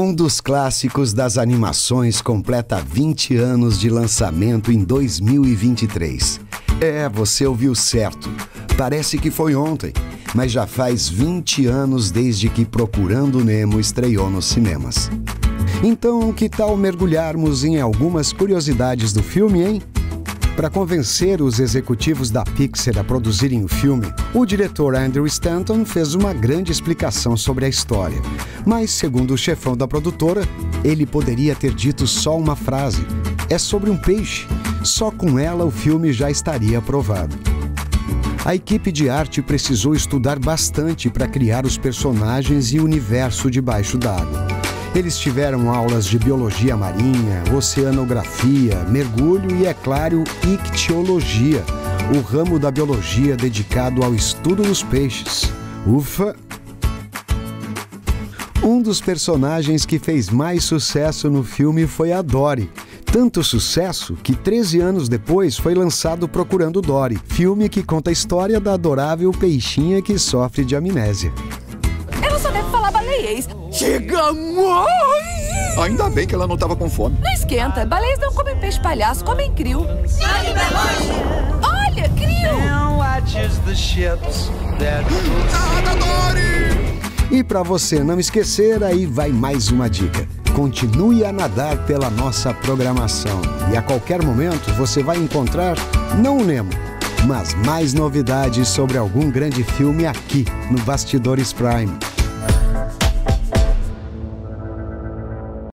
Um dos clássicos das animações completa 20 anos de lançamento em 2023. Você ouviu certo. Parece que foi ontem, mas já faz 20 anos desde que Procurando Nemo estreou nos cinemas. Então, que tal mergulharmos em algumas curiosidades do filme, hein? Para convencer os executivos da Pixar a produzirem o filme, o diretor Andrew Stanton fez uma grande explicação sobre a história. Mas, segundo o chefão da produtora, ele poderia ter dito só uma frase: é sobre um peixe. Só com ela o filme já estaria aprovado. A equipe de arte precisou estudar bastante para criar os personagens e o universo debaixo d'água. Eles tiveram aulas de biologia marinha, oceanografia, mergulho e, é claro, ictiologia, o ramo da biologia dedicado ao estudo dos peixes. Ufa! Um dos personagens que fez mais sucesso no filme foi a Dory. Tanto sucesso que 13 anos depois foi lançado Procurando Dory, filme que conta a história da adorável peixinha que sofre de amnésia. Ela só deve falar baleiês. Chegamos! Ainda bem que ela não estava com fome. Não esquenta, baleias não comem peixe palhaço, comem krill. Olha, krill! E para você não esquecer, aí vai mais uma dica. Continue a nadar pela nossa programação. E a qualquer momento você vai encontrar, não o Nemo, mas mais novidades sobre algum grande filme aqui no Bastidores Prime.